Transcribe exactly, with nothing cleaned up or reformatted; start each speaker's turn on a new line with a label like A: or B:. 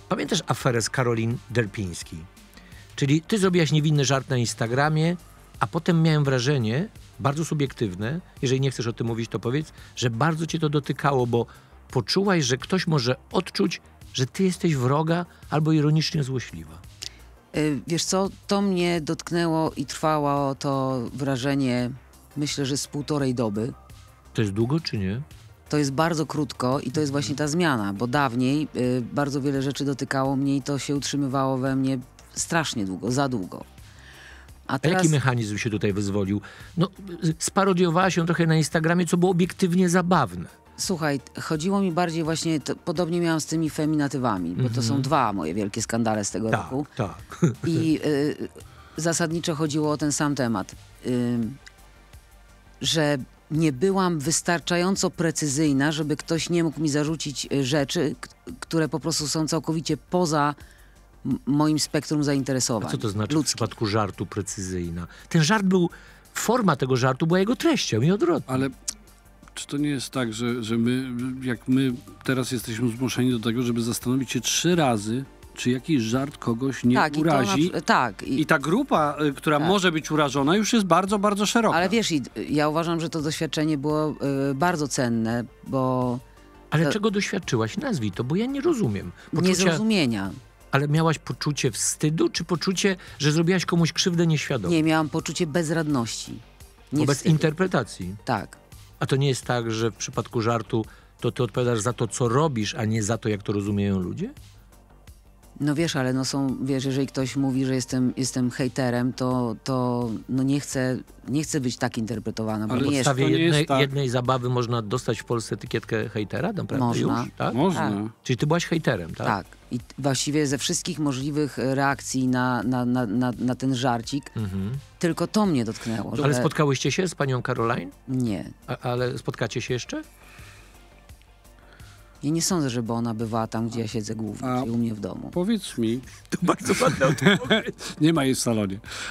A: Pamiętasz aferę z Karolin Derpiński? Czyli ty zrobiłaś niewinny żart na Instagramie, a potem miałem wrażenie, bardzo subiektywne, jeżeli nie chcesz o tym mówić, to powiedz, że bardzo cię to dotykało, bo poczułaś, że ktoś może odczuć, że ty jesteś wroga albo ironicznie złośliwa.
B: Y, Wiesz co, to mnie dotknęło i trwało to wrażenie, myślę, że z półtorej doby.
A: To jest długo, czy nie?
B: To jest bardzo krótko i to jest właśnie ta zmiana, bo dawniej y, bardzo wiele rzeczy dotykało mnie i to się utrzymywało we mnie strasznie długo, za długo. A
A: A
B: teraz...
A: jaki mechanizm się tutaj wyzwolił? No, sparodiowałaś ją trochę na Instagramie, co było obiektywnie zabawne.
B: Słuchaj, chodziło mi bardziej właśnie, to, podobnie miałam z tymi feminatywami, bo to są dwa moje wielkie skandale z tego
A: Tak,
B: roku.
A: tak.
B: I y, zasadniczo chodziło o ten sam temat, y, że nie byłam wystarczająco precyzyjna, żeby ktoś nie mógł mi zarzucić y, rzeczy, k- które po prostu są całkowicie poza m- moim spektrum zainteresowań.
A: A co to znaczy w
B: ludzkich.
A: przypadku żartu precyzyjna? Ten żart był, forma tego żartu była jego treścią i odwrotnie.
C: Ale czy to nie jest tak, że, że my, jak my teraz jesteśmy zmuszeni do tego, żeby zastanowić się trzy razy, czy jakiś żart kogoś nie
B: Tak, i to
C: urazi?
B: na, tak. I,
C: I ta grupa, y, która
B: Tak.
C: może być urażona, już jest bardzo, bardzo szeroka.
B: ale wiesz, i, ja uważam, że to doświadczenie było y, bardzo cenne, bo
A: Ale
B: to-
A: czego doświadczyłaś? Nazwij to, bo ja nie rozumiem.
B: niezrozumienia.
A: Ale miałaś poczucie wstydu, czy poczucie, że zrobiłaś komuś krzywdę nieświadomie?
B: Nie, miałam poczucie bezradności. Nie
A: Wobec
B: wstydu.
A: interpretacji.
B: Tak.
A: A to nie jest tak, że w przypadku żartu to ty odpowiadasz za to, co robisz, a nie za to, jak to rozumieją ludzie?
B: No wiesz, ale no są, wiesz, jeżeli ktoś mówi, że jestem, jestem hejterem, to, to no nie chcę, nie chcę być tak interpretowana, bo
C: Ale
A: W
B: nie jest.
A: podstawie
C: to nie jest
A: jednej,
C: tak.
A: jednej zabawy można dostać w Polsce etykietkę hejtera? Naprawdę
B: Można.
A: już? Tak?
C: Można.
B: Tak.
A: Czyli ty byłaś hejterem, tak?
B: Tak. I właściwie ze wszystkich możliwych reakcji na, na, na, na, na ten żarcik,
A: Mhm.
B: tylko to mnie dotknęło.
A: Ale
B: że...
A: spotkałyście się z panią Caroline?
B: Nie.
A: A, ale spotkacie się jeszcze?
B: Ja nie sądzę, żeby ona bywała tam, gdzie ja siedzę głównie,
C: A-
B: czyli u mnie w domu.
C: Powiedz mi,
A: To bardzo ładna odpowiedź.
C: nie ma jej w salonie,